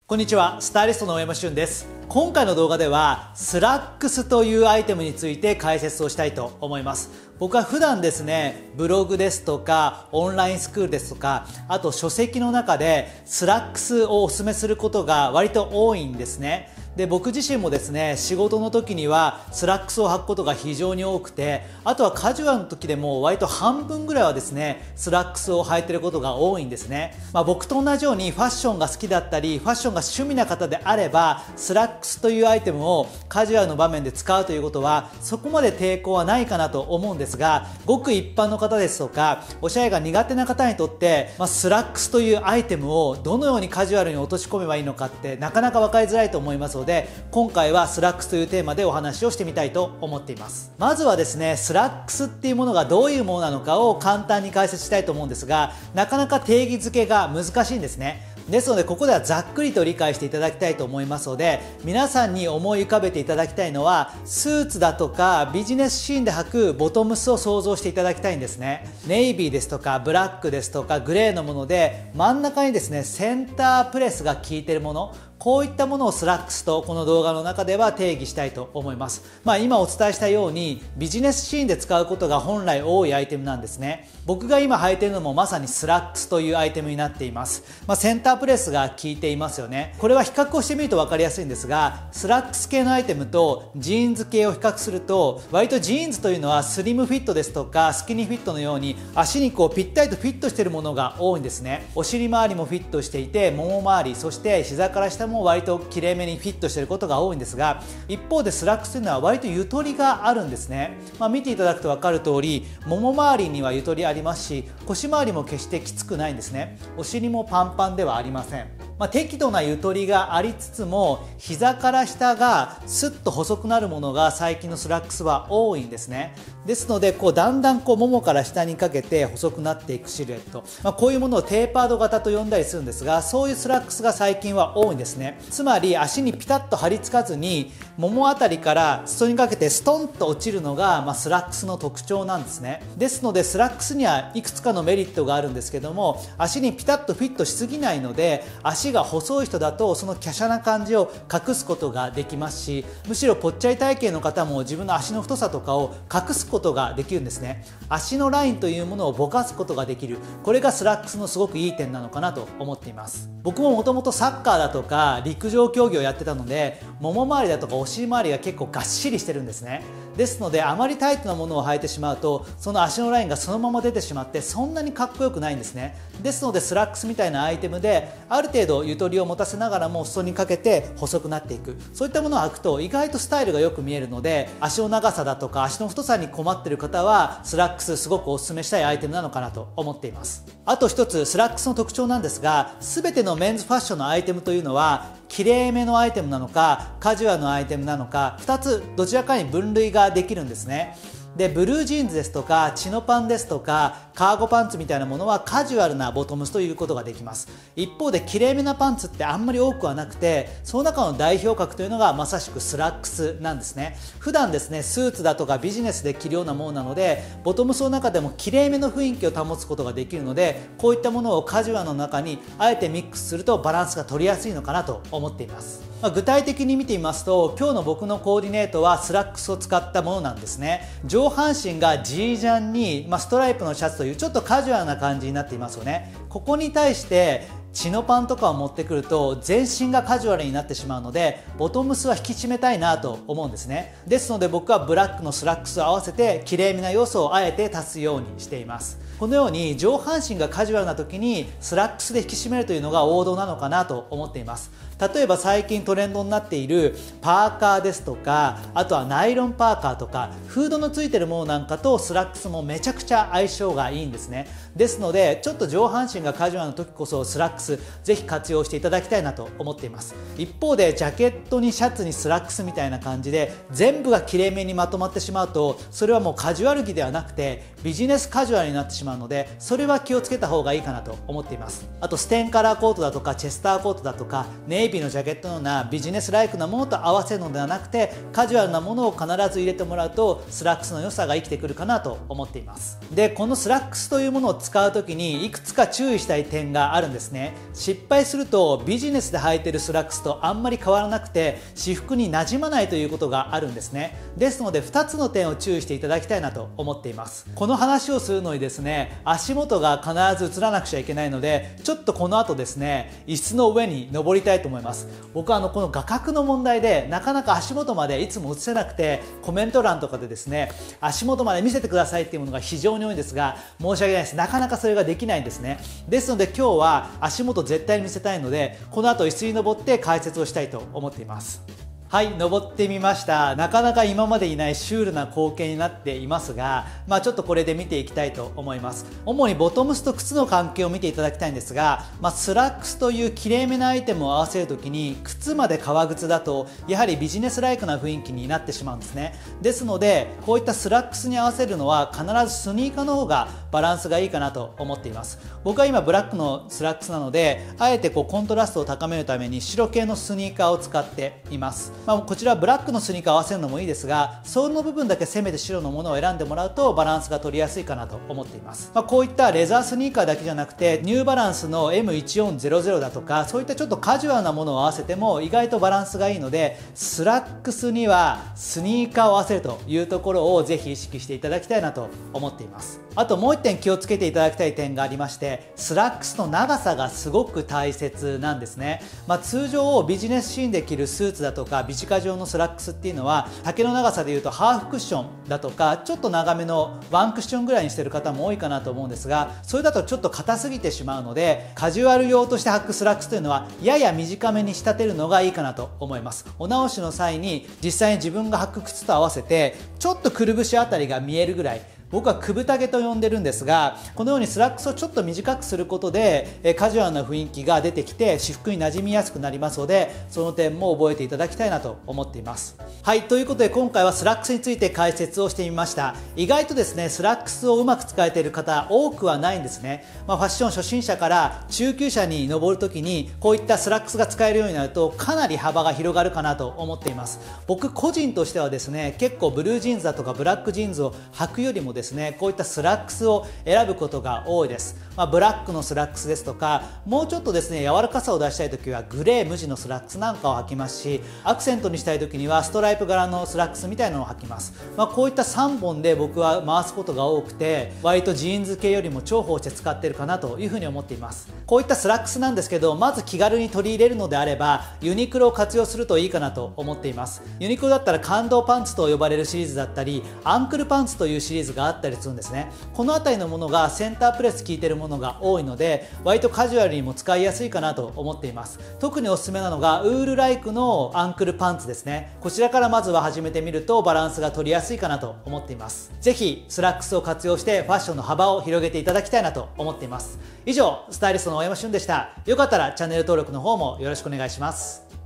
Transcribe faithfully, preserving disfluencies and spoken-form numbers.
こんにちは、スタイリストの大山俊です。今回の動画ではスラックスというアイテムについて解説をしたいと思います。僕は普段ですね、ブログですとかオンラインスクールですとか、あと書籍の中でスラックスをお勧めすることが割と多いんですね。で、僕自身もですね、仕事の時にはスラックスを履くことが非常に多くて、あとはカジュアルの時でも割と半分ぐらいはですね、スラックスを履いてることが多いんですね。まあ、僕と同じようにファッションが好きだったり、ファッションが趣味な方であれば、スラックスというアイテムをカジュアルの場面で使うということは、そこまで抵抗はないかなと思うんですが、ごく一般の方ですとか、おしゃれが苦手な方にとって、まあ、スラックスというアイテムをどのようにカジュアルに落とし込めばいいのかってなかなか分かりづらいと思いますので、今回はスラックスというテーマでお話をしてみたいと思っています。まずはですね、スラックスっていうものがどういうものなのかを簡単に解説したいと思うんですが、なかなか定義づけが難しいんですね。ですのでここではざっくりと理解していただきたいと思いますので、皆さんに思い浮かべていただきたいのは、スーツだとかビジネスシーンで履くボトムスを想像していただきたいんですね。ネイビーですとかブラックですとかグレーのもので、真ん中にですねセンタープレスが効いているもの、こういったものをスラックスとこの動画の中では定義したいと思います。まあ今お伝えしたようにビジネスシーンで使うことが本来多いアイテムなんですね。僕が今履いているのもまさにスラックスというアイテムになっています。まあ、センタープレスが効いていますよね。これは比較をしてみると分かりやすいんですが、スラックス系のアイテムとジーンズ系を比較すると、割とジーンズというのはスリムフィットですとかスキニーフィットのように足にこうぴったりとフィットしているものが多いんですね。お尻周りもフィットしていて、もも周り、そして膝から下も割と綺麗めにフィットしていることが多いんですが、一方でスラックスというのは割とゆとりがあるんですね。まあ、見ていただくと分かる通り、もも周りにはゆとりありますし、腰周りも決してきつくないんですね。お尻もパンパンではありません。まあ、適度なゆとりがありつつも、膝から下がスッと細くなるものが最近のスラックスは多いんですね。ですのでこうだんだんこうももから下にかけて細くなっていくシルエット、まあ、こういうものをテーパード型と呼んだりするんですが、そういうスラックスが最近は多いんですね。つまり足にピタッと張り付かずに、ももあたりから裾にかけてストンと落ちるのが、まあ、スラックスの特徴なんですね。ですのでスラックスにはいくつかのメリットがあるんですけども、足にピタッとフィットしすぎないので、足が細い人だとその華奢な感じを隠すことができますし、むしろぽっちゃり体型の方も自分の足の太さとかを隠すことができるんですね。足のラインというものをぼかすことができる、これがスラックスのすごくいい点なのかなと思っています。僕ももともとサッカーだとか陸上競技をやってたので、もも周りだとかお尻周りが結構がっしりしてるんですね。ですのであまりタイトなものを履いてしまうと、その足のラインがそのまま出てしまってそんなにかっこよくないんですね。ですのでスラックスみたいなアイテムである程度ゆとりを持たせながらも裾にかけて細くなっていく、そういったものを履くと意外とスタイルがよく見えるので、足の長さだとか足の太さに困っている方はスラックスすごくお勧めしたいアイテムなのかなと思っています。あと一つスラックスの特徴なんですが、全てのメンズファッションのアイテムというのは綺麗めのアイテムなのかカジュアルのアイテムなのか、ふたつどちらかに分類ができるんですね。で、ブルージーンズですとかチノパンですとかカーゴパンツみたいなものはカジュアルなボトムスということができます。一方で綺麗めなパンツってあんまり多くはなくて、その中の代表格というのがまさしくスラックスなんですね。普段ですねスーツだとかビジネスで着るようなものなので、ボトムスの中でも綺麗めの雰囲気を保つことができるので、こういったものをカジュアルの中にあえてミックスするとバランスが取りやすいのかなと思っています。まあ、具体的に見てみますと、今日の僕のコーディネートはスラックスを使ったものなんですね。上半身がジージャンに、まあ、ストライプのシャツというちょっとカジュアルな感じになっていますよね。ここに対してチノパンとかを持ってくると全身がカジュアルになってしまうので、ボトムスは引き締めたいなと思うんですね。ですので僕はブラックのスラックスを合わせて綺麗めな要素をあえて足すようにしています。このように上半身がカジュアルな時にスラックスで引き締めるというのが王道なのかなと思っています。例えば最近トレンドになっているパーカーですとか、あとはナイロンパーカーとかフードのついてるものなんかとスラックスもめちゃくちゃ相性がいいんですね。ですのでちょっと上半身がカジュアルな時こそスラックスぜひ活用していただきたいなと思っています。一方でジャケットにシャツにスラックスみたいな感じで全部がきれいめにまとまってしまうと、それはもうカジュアル着ではなくてビジネスカジュアルになってしまうまうので、それは気をつけた方がいいかなと思っています。あとステンカラーコートだとかチェスターコートだとかネイビーのジャケットのようなビジネスライクなものと合わせるのではなくて、カジュアルなものを必ず入れてもらうとスラックスの良さが生きてくるかなと思っています。で、このスラックスというものを使う時にいくつか注意したい点があるんですね。失敗するとビジネスで履いているスラックスとあんまり変わらなくて私服に馴染まないということがあるんですね。ですのでふたつの点を注意していただきたいなと思っています。この話をするのにですね、足元が必ず映らなくちゃいけないので、ちょっとこの後ですね、椅子の上に登りたいと思います。僕はあのこの画角の問題でなかなか足元までいつも映せなくて、コメント欄とかでですね、足元まで見せてくださいっていうものが非常に多いんですが、申し訳ないです。なかなかそれができないんですね。ですので今日は足元絶対に見せたいので、この後椅子に登って解説をしたいと思っています。はい、登ってみました。なかなか今までいないシュールな光景になっていますが、まあ、ちょっとこれで見ていきたいと思います。主にボトムスと靴の関係を見ていただきたいんですが、まあ、スラックスというきれいめなアイテムを合わせるときに靴まで革靴だとやはりビジネスライクな雰囲気になってしまうんですね。ですのでこういったスラックスに合わせるのは必ずスニーカーの方がバランスがいいかなと思っています。僕は今ブラックのスラックスなので、あえてこうコントラストを高めるために白系のスニーカーを使っています。まあ、こちらはブラックのスニーカーを合わせるのもいいですが、ソールの部分だけせめて白のものを選んでもらうとバランスが取りやすいかなと思っています。まあ、こういったレザースニーカーだけじゃなくてニューバランスの エムいちよんゼロゼロ だとか、そういったちょっとカジュアルなものを合わせても意外とバランスがいいので、スラックスにはスニーカーを合わせるというところをぜひ意識していただきたいなと思っています。あともういってん気をつけていただきたい点がありまして、スラックスの長さがすごく大切なんですね。まあ、通常ビジネスシーンで着るスーツだとかビジカ状のスラックスっていうのは丈の長さでいうとハーフクッションだとかちょっと長めのワンクッションぐらいにしてる方も多いかなと思うんですが、それだとちょっと硬すぎてしまうので、カジュアル用として履くスラックスというのはやや短めに仕立てるのがいいかなと思います。お直しの際に実際に自分が履く靴と合わせてちょっとくるぶしあたりが見えるぐらい、僕はくぶたげと呼んでるんですが、このようにスラックスをちょっと短くすることでカジュアルな雰囲気が出てきて私服に馴染みやすくなりますので、その点も覚えていただきたいなと思っています。はい、ということで今回はスラックスについて解説をしてみました。意外とですね、スラックスをうまく使えている方多くはないんですね。まあ、ファッション初心者から中級者に上るときにこういったスラックスが使えるようになるとかなり幅が広がるかなと思っています。僕個人としてはですね、結構ブルージーンズだとかブラックジーンズを履くよりもですね、こういったスラックスを選ぶことが多いです。まあ、ブラックのスラックスですとか、もうちょっとですね柔らかさを出したいときはグレー無地のスラックスなんかを履きますし、アクセントにしたいときにはストライプ柄のスラックスみたいなのを履きます。まあ、こういったさんぼんで僕は回すことが多くて、割とジーンズ系よりも重宝して使っているかなというふうに思っています。こういったスラックスなんですけど、まず気軽に取り入れるのであればユニクロを活用するといいかなと思っています。ユニクロだったら感動パンツと呼ばれるシリーズだったり、アンクルパンツというシリーズがあったりするんですね。この辺りのものがセンタープレス効いているものが多いので、割とカジュアルにも使いやすいかなと思っています。特におすすめなのがウールライクのアンクルパンツですね。こちらからまずは始めてみるとバランスが取りやすいかなと思っています。ぜひスラックスを活用してファッションの幅を広げていただきたいなと思っています。以上、スタイリストの大山俊でした。よかったらチャンネル登録の方もよろしくお願いします。